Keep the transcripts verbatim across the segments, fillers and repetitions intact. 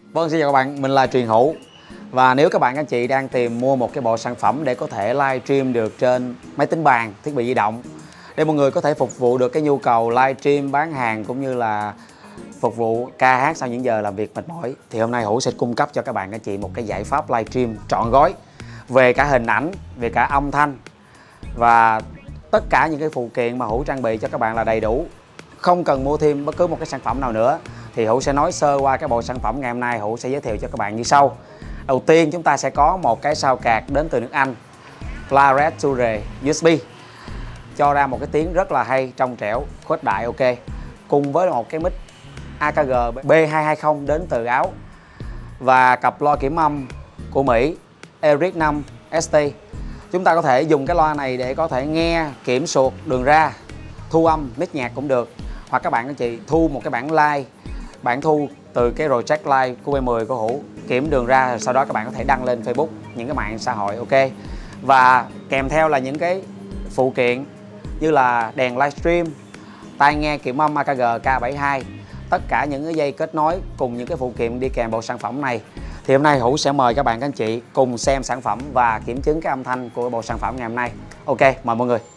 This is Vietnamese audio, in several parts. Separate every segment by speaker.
Speaker 1: Vâng, xin chào các bạn, mình là Truyền Hữu. Và nếu các bạn các anh chị đang tìm mua một cái bộ sản phẩm để có thể livestream được trên máy tính bàn, thiết bị di động, để mọi người có thể phục vụ được cái nhu cầu livestream, bán hàng cũng như là phục vụ ca hát sau những giờ làm việc mệt mỏi, thì hôm nay Hữu sẽ cung cấp cho các bạn các anh chị một cái giải pháp livestream trọn gói về cả hình ảnh, về cả âm thanh và tất cả những cái phụ kiện mà Hữu trang bị cho các bạn là đầy đủ, không cần mua thêm bất cứ một cái sản phẩm nào nữa. Thì Hữu sẽ nói sơ qua cái bộ sản phẩm ngày hôm nay. Hữu sẽ giới thiệu cho các bạn như sau. Đầu tiên chúng ta sẽ có một cái sao card đến từ nước Anh, Flared Shure u ét bê, cho ra một cái tiếng rất là hay, trong trẻo, khuếch đại ok, cùng với một cái mic a ca giê B hai hai không đến từ Áo và cặp loa kiểm âm của Mỹ Eric năm S T. Chúng ta có thể dùng cái loa này để có thể nghe kiểm soát đường ra, thu âm, mix nhạc cũng được, hoặc các bạn anh chị thu một cái bản live, bản thu từ cái project live của B mười của Hữu, kiểm đường ra, sau đó các bạn có thể đăng lên Facebook, những cái mạng xã hội ok. Và kèm theo là những cái phụ kiện như là đèn livestream, tai nghe kiểm âm a ca giê K bảy mươi hai, tất cả những cái dây kết nối cùng những cái phụ kiện đi kèm bộ sản phẩm này. Thì hôm nay Hữu sẽ mời các bạn các anh chị cùng xem sản phẩm và kiểm chứng cái âm thanh của bộ sản phẩm ngày hôm nay. Ok, mời mọi người.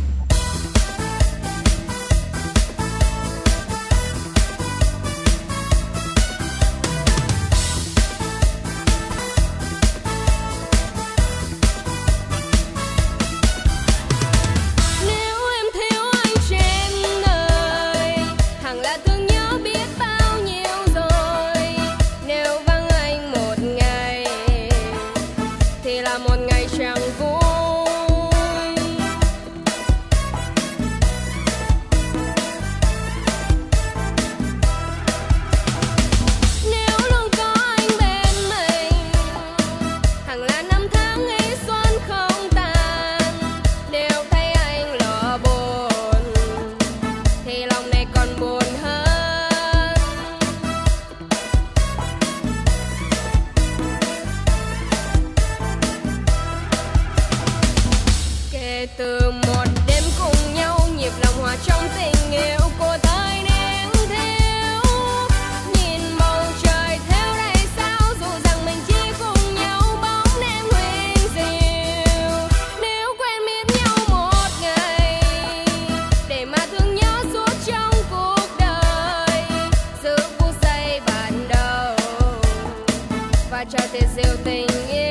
Speaker 2: Từ một đêm cùng nhau, nhịp lòng hòa trong tình yêu của thời niên thiếu. Nhìn bầu trời theo đầy sao, dù rằng mình chỉ cùng nhau bóng đêm huyền diệu. Nếu quen biết nhau một ngày, để mà thương nhớ suốt trong cuộc đời, giữ phút giây ban đầu và cho thiệt diệu tình yêu.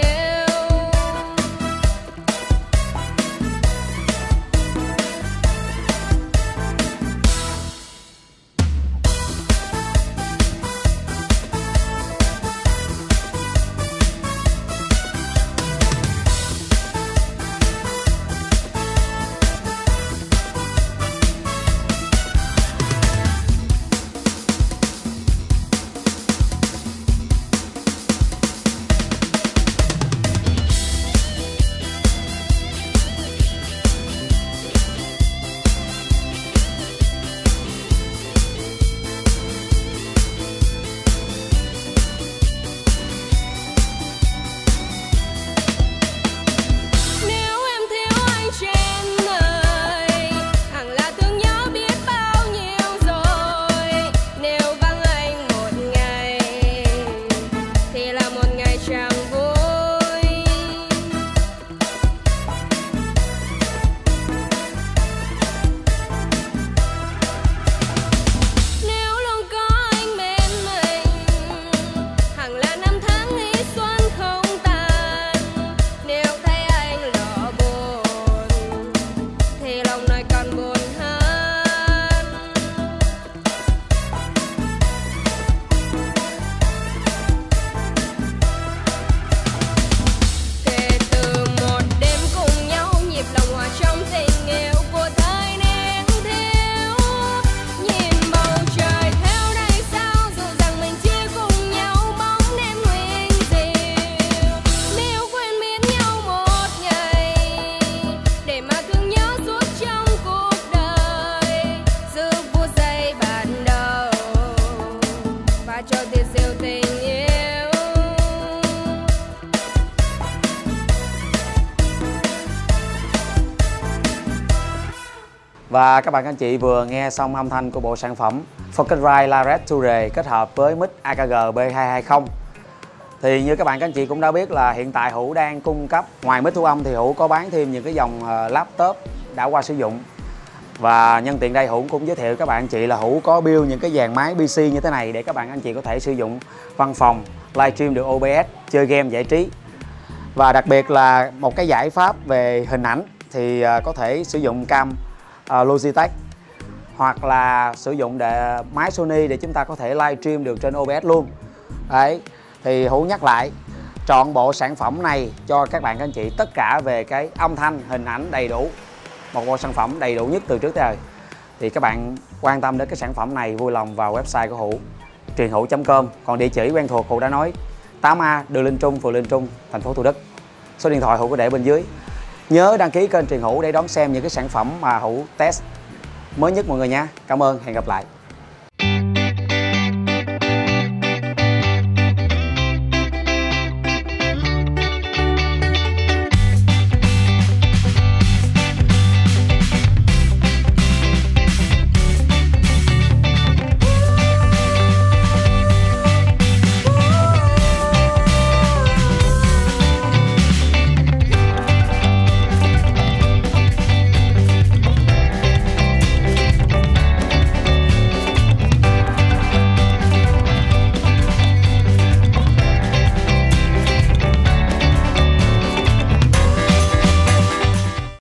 Speaker 1: Và các bạn anh chị vừa nghe xong âm thanh của bộ sản phẩm Focusrite La-Red Toure kết hợp với mic a ca giê B hai hai không. Thì như các bạn các anh chị cũng đã biết là hiện tại Hữu đang cung cấp, ngoài mic thu âm thì Hữu có bán thêm những cái dòng laptop đã qua sử dụng. Và nhân tiện đây Hữu cũng giới thiệu các bạn anh chị là Hữu có build những cái dàn máy pê xê như thế này để các bạn anh chị có thể sử dụng văn phòng, livestream được o bê ét, chơi game giải trí. Và đặc biệt là một cái giải pháp về hình ảnh thì có thể sử dụng cam Logitech hoặc là sử dụng để máy Sony để chúng ta có thể livestream được trên o bê ét luôn. Đấy, thì Hữu nhắc lại, chọn bộ sản phẩm này cho các bạn các anh chị tất cả về cái âm thanh, hình ảnh đầy đủ. Một bộ sản phẩm đầy đủ nhất từ trước tới giờ. Thì các bạn quan tâm đến cái sản phẩm này vui lòng vào website của Hữu, truyền hữu chấm com. Còn địa chỉ quen thuộc Hữu đã nói, tám A đường Linh Trung, phường Linh Trung, thành phố Thủ Đức. Số điện thoại Hữu có để bên dưới. Nhớ đăng ký kênh Truyền Hữu để đón xem những cái sản phẩm mà Hữu test mới nhất mọi người nha. Cảm ơn, hẹn gặp lại.